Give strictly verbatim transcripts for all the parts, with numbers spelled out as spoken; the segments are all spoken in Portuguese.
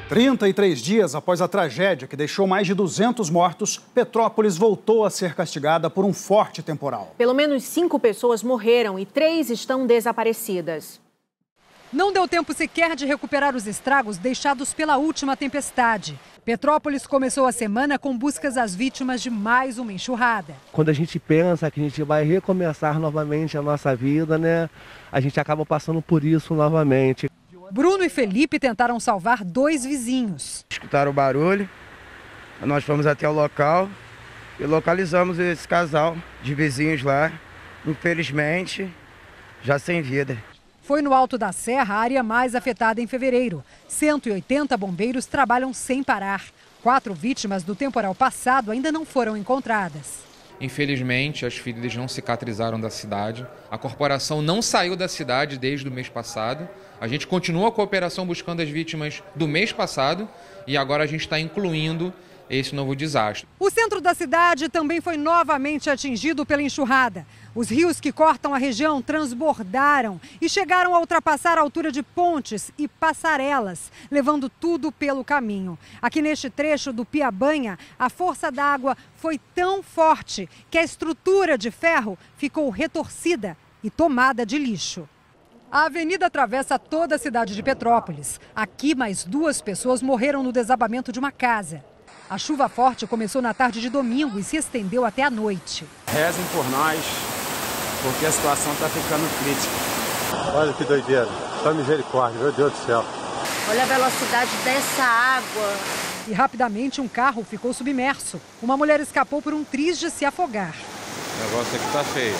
trinta e três dias após a tragédia que deixou mais de duzentos mortos, Petrópolis voltou a ser castigada por um forte temporal. Pelo menos cinco pessoas morreram e três estão desaparecidas. Não deu tempo sequer de recuperar os estragos deixados pela última tempestade. Petrópolis começou a semana com buscas às vítimas de mais uma enxurrada. Quando a gente pensa que a gente vai recomeçar novamente a nossa vida, né, a gente acaba passando por isso novamente. Bruno e Felipe tentaram salvar dois vizinhos. Escutaram o barulho, nós fomos até o local e localizamos esse casal de vizinhos lá, infelizmente, já sem vida. Foi no Alto da Serra a área mais afetada em fevereiro. cento e oitenta bombeiros trabalham sem parar. Quatro vítimas do temporal passado ainda não foram encontradas. Infelizmente, as feridas não cicatrizaram da cidade. A corporação não saiu da cidade desde o mês passado. A gente continua com a operação buscando as vítimas do mês passado e agora a gente está incluindo esse novo desastre. O centro da cidade também foi novamente atingido pela enxurrada. Os rios que cortam a região transbordaram e chegaram a ultrapassar a altura de pontes e passarelas, levando tudo pelo caminho. Aqui neste trecho do Piabanha, a força da água foi tão forte que a estrutura de ferro ficou retorcida e tomada de lixo. A avenida atravessa toda a cidade de Petrópolis. Aqui, mais duas pessoas morreram no desabamento de uma casa. A chuva forte começou na tarde de domingo e se estendeu até a noite. Rezem por nós, porque a situação está ficando crítica. Olha que doideira, só misericórdia, meu Deus do céu. Olha a velocidade dessa água. E rapidamente um carro ficou submerso. Uma mulher escapou por um triz de se afogar. O negócio aqui tá feio.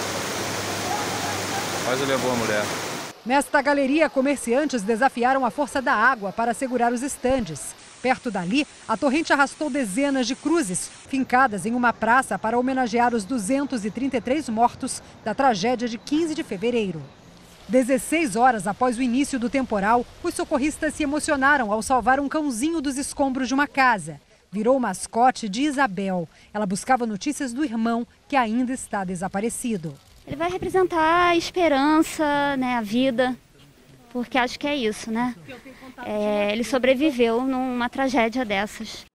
Quase levou a mulher. Nesta galeria, comerciantes desafiaram a força da água para segurar os estandes. Perto dali, a torrente arrastou dezenas de cruzes, fincadas em uma praça para homenagear os duzentos e trinta e três mortos da tragédia de quinze de fevereiro. dezesseis horas após o início do temporal, os socorristas se emocionaram ao salvar um cãozinho dos escombros de uma casa. Virou o mascote de Isabel. Ela buscava notícias do irmão, que ainda está desaparecido. Ele vai representar a esperança, né, a vida, porque acho que é isso, né? É, ele sobreviveu numa tragédia dessas.